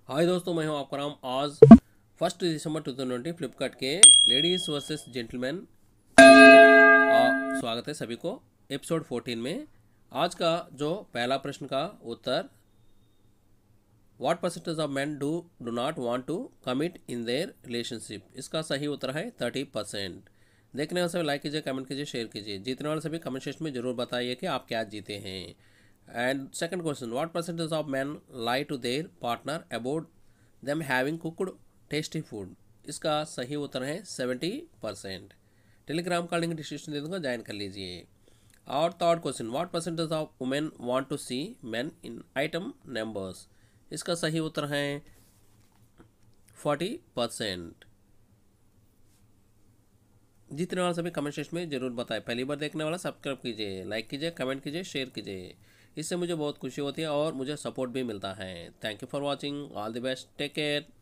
हाय दोस्तों, मैं हूं आपका राम। आज 1 दिसंबर 2020 फ्लिपकार्ट के लेडीज़ वर्सेस जेंटलमैन स्वागत है सभी को एपिसोड 14 में। आज का जो पहला प्रश्न का उत्तर, what percentage of man do not want to commit in their relationship, इसका सही उत्तर है 30%। देखने वाले सभी लाइक कीजिए, कमेंट कीजिए, शेयर कीजिए। जीतने वाले सभी कमेंट सेक्शन में जरूर बताइए कि आप क्या जीते हैं। And second question, what percentage of man lie to their partner about them having cooked tasty food, इसका सही उत्तर है 70%। टेलीग्राम का लिंक डिस्क्रिप्शन दे दूंगा, ज्वाइन कर लीजिए। और third question, what percentage of women want to see man in item numbers, इसका सही उत्तर है 40%। जीतने वाला सभी कमेंट सेक्शन में जरूर बताएं। पहली बार देखने वाला सब्सक्राइब कीजिए, लाइक कीजिए, कमेंट कीजिए, शेयर कीजिए। इससे मुझे बहुत खुशी होती है और मुझे सपोर्ट भी मिलता है। Thank you for watching. All the best, take care.